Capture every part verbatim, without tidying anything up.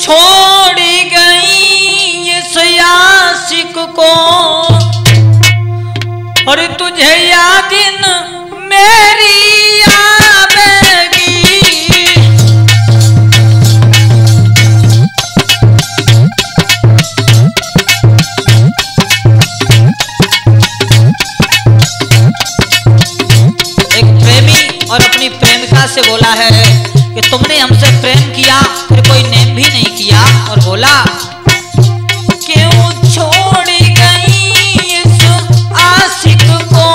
छोड़ी गई इस आशिक को, और तुझे याद न मेरी आवेगी। एक प्रेमी और अपनी प्रेमिका से बोला है कि तुमने हमसे प्रेम किया, फिर कोई नेम भी नहीं किया, और बोला क्यों छोड़ी गई इस आशिक को,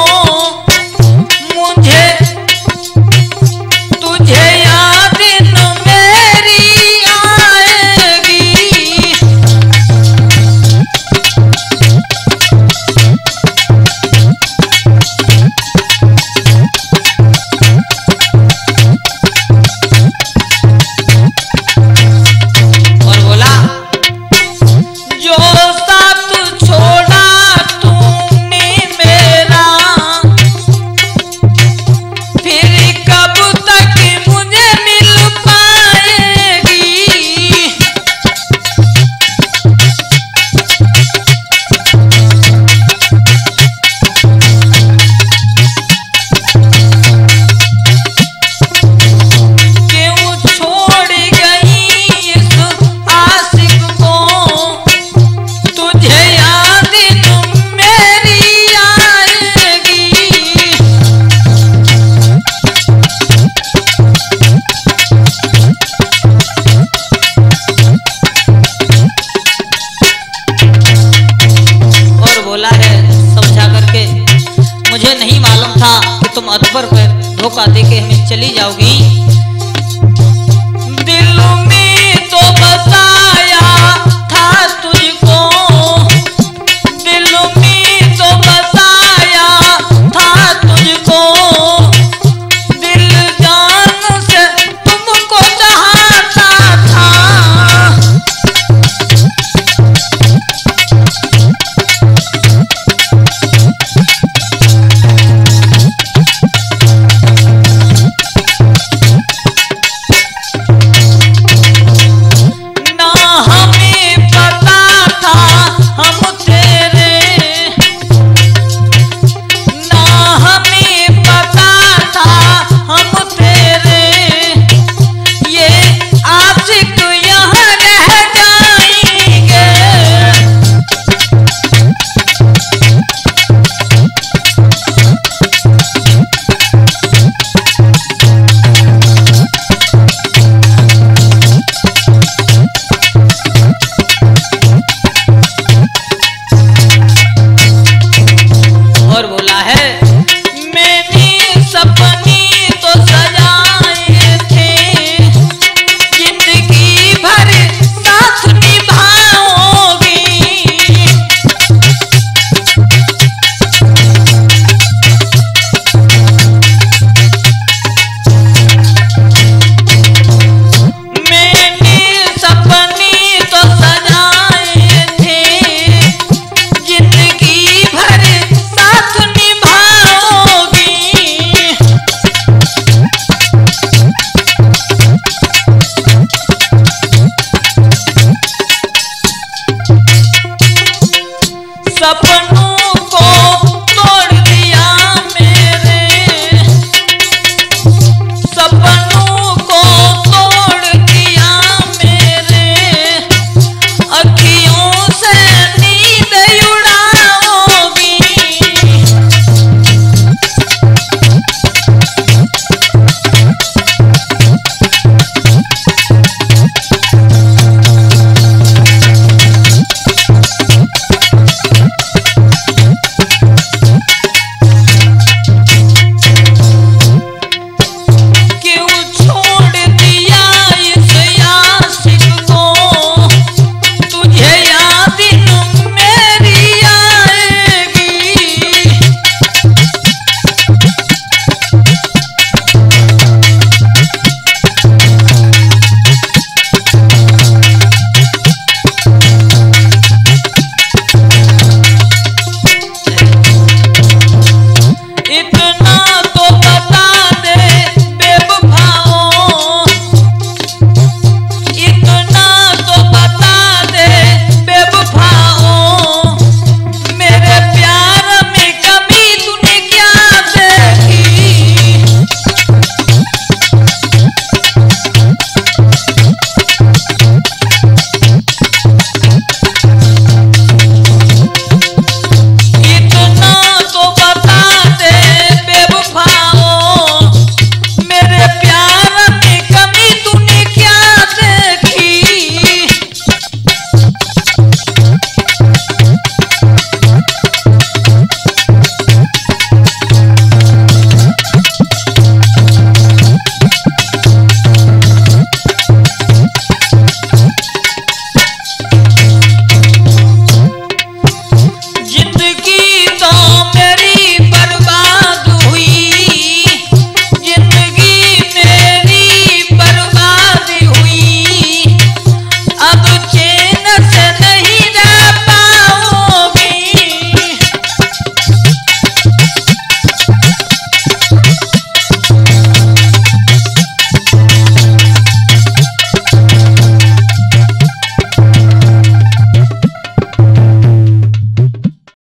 मुझे तुझे याद न मेरी आएगी। और बोला जो साथ छोड़ा तूने मेरा, फिर कब तक मुझे मिल पाएगी। क्यों छोड़ गई इस आशिक को, तुझे याद न मेरी आएगी। और बोला है समझा करके, मुझे नहीं मालूम था कि तुम अकबर पर धोखा देके हमें चली जाओगी,